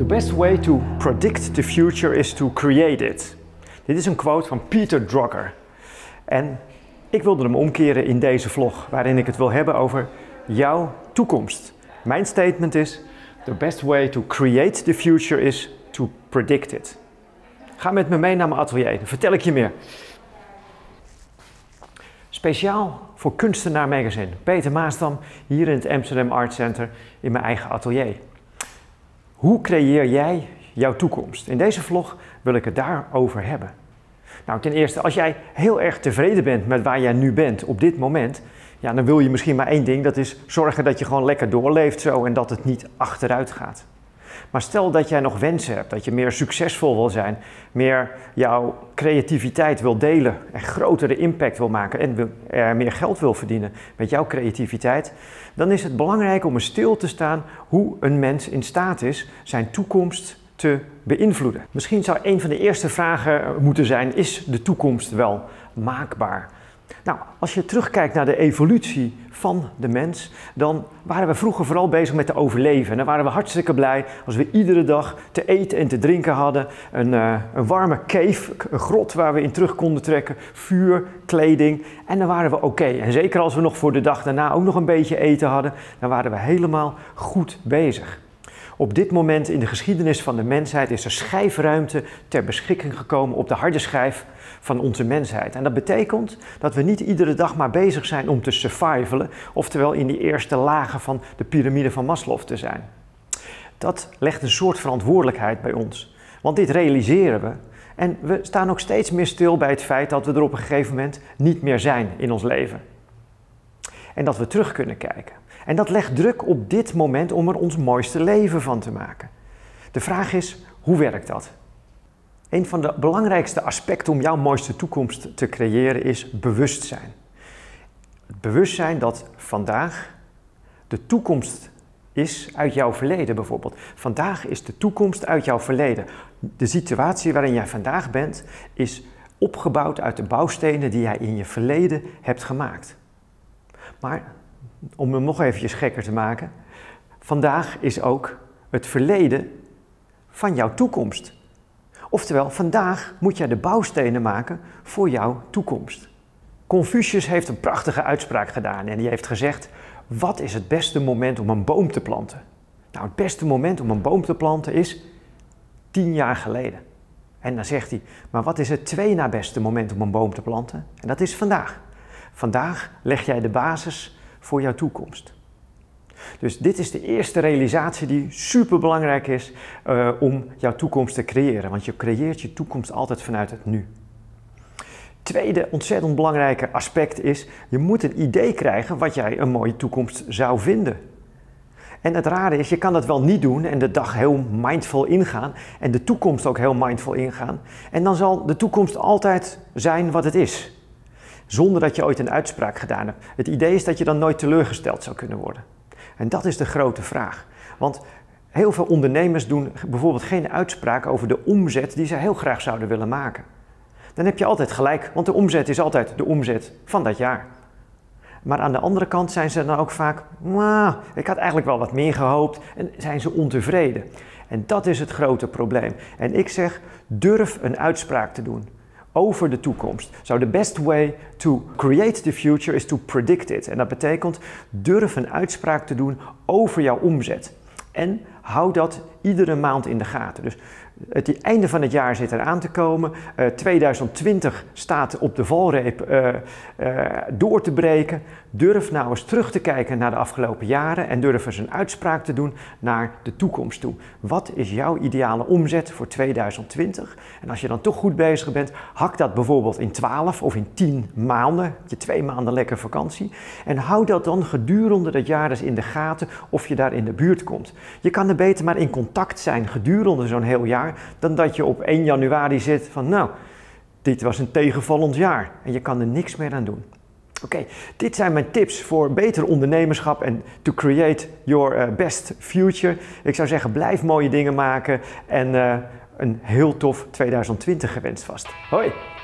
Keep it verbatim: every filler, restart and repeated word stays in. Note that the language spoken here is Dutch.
The best way to predict the future is to create it. Dit is een quote van Peter Drucker. En ik wilde hem omkeren in deze vlog, waarin ik het wil hebben over jouw toekomst. Mijn statement is: the best way to create the future is to predict it. Ga met me mee naar mijn atelier, dan vertel ik je meer. Speciaal voor Kunstenaar Magazine, Peter Maasdam, hier in het Amsterdam Art Center in mijn eigen atelier. Hoe creëer jij jouw toekomst? In deze vlog wil ik het daarover hebben. Nou, ten eerste, als jij heel erg tevreden bent met waar jij nu bent op dit moment, ja, dan wil je misschien maar één ding, dat is zorgen dat je gewoon lekker doorleeft zo en dat het niet achteruit gaat. Maar stel dat jij nog wensen hebt, dat je meer succesvol wil zijn, meer jouw creativiteit wil delen en grotere impact wil maken en er meer geld wil verdienen met jouw creativiteit, dan is het belangrijk om er stil te staan hoe een mens in staat is zijn toekomst te beïnvloeden. Misschien zou een van de eerste vragen moeten zijn: is de toekomst wel maakbaar? Nou, als je terugkijkt naar de evolutie van de mens, dan waren we vroeger vooral bezig met te overleven. En dan waren we hartstikke blij als we iedere dag te eten en te drinken hadden. Een, uh, een warme cave, een grot waar we in terug konden trekken, vuur, kleding. En dan waren we oké. Okay. En zeker als we nog voor de dag daarna ook nog een beetje eten hadden, dan waren we helemaal goed bezig. Op dit moment in de geschiedenis van de mensheid is er schijfruimte ter beschikking gekomen op de harde schijf van onze mensheid. En dat betekent dat we niet iedere dag maar bezig zijn om te survivalen, oftewel in die eerste lagen van de piramide van Maslow te zijn. Dat legt een soort verantwoordelijkheid bij ons, want dit realiseren we. En we staan ook steeds meer stil bij het feit dat we er op een gegeven moment niet meer zijn in ons leven. En dat we terug kunnen kijken. En dat legt druk op dit moment om er ons mooiste leven van te maken. De vraag is, hoe werkt dat? Een van de belangrijkste aspecten om jouw mooiste toekomst te creëren is bewustzijn. Het bewustzijn dat vandaag de toekomst is uit jouw verleden bijvoorbeeld. Vandaag is de toekomst uit jouw verleden. De situatie waarin jij vandaag bent is opgebouwd uit de bouwstenen die jij in je verleden hebt gemaakt. Maar om hem nog eventjes gekker te maken, vandaag is ook het verleden van jouw toekomst. Oftewel, vandaag moet jij de bouwstenen maken voor jouw toekomst. Confucius heeft een prachtige uitspraak gedaan en die heeft gezegd: wat is het beste moment om een boom te planten? Nou, het beste moment om een boom te planten is tien jaar geleden. En dan zegt hij: maar wat is het twee na beste moment om een boom te planten? En dat is vandaag. Vandaag leg jij de basis voor jouw toekomst. Dus dit is de eerste realisatie die super belangrijk is uh, om jouw toekomst te creëren. Want je creëert je toekomst altijd vanuit het nu. Tweede ontzettend belangrijke aspect is: je moet een idee krijgen wat jij een mooie toekomst zou vinden. En het rare is, je kan dat wel niet doen en de dag heel mindful ingaan en de toekomst ook heel mindful ingaan. En dan zal de toekomst altijd zijn wat het is. Zonder dat je ooit een uitspraak gedaan hebt. Het idee is dat je dan nooit teleurgesteld zou kunnen worden. En dat is de grote vraag. Want heel veel ondernemers doen bijvoorbeeld geen uitspraak over de omzet die ze heel graag zouden willen maken. Dan heb je altijd gelijk, want de omzet is altijd de omzet van dat jaar. Maar aan de andere kant zijn ze dan ook vaak: nou, ik had eigenlijk wel wat meer gehoopt, en zijn ze ontevreden. En dat is het grote probleem. En ik zeg, durf een uitspraak te doen over de toekomst. So the best way to create the future is to predict it. En dat betekent, durf een uitspraak te doen over jouw omzet. En hou dat iedere maand in de gaten. Dus het einde van het jaar zit eraan te komen. Uh, tweeduizend twintig staat op de valreep uh, uh, door te breken. Durf nou eens terug te kijken naar de afgelopen jaren en durf eens een uitspraak te doen naar de toekomst toe. Wat is jouw ideale omzet voor tweeduizend twintig? En als je dan toch goed bezig bent, hak dat bijvoorbeeld in twaalf of in tien maanden. Je twee maanden lekker vakantie. En hou dat dan gedurende dat jaar eens in de gaten of je daar in de buurt komt. Je kan er beter maar in contact zijn gedurende zo'n heel jaar, dan dat je op één januari zit van: nou, dit was een tegenvallend jaar en je kan er niks meer aan doen. Oké, okay, dit zijn mijn tips voor beter ondernemerschap en to create your uh, best future. Ik zou zeggen, blijf mooie dingen maken en uh, een heel tof tweeduizend twintig gewenst vast. Hoi!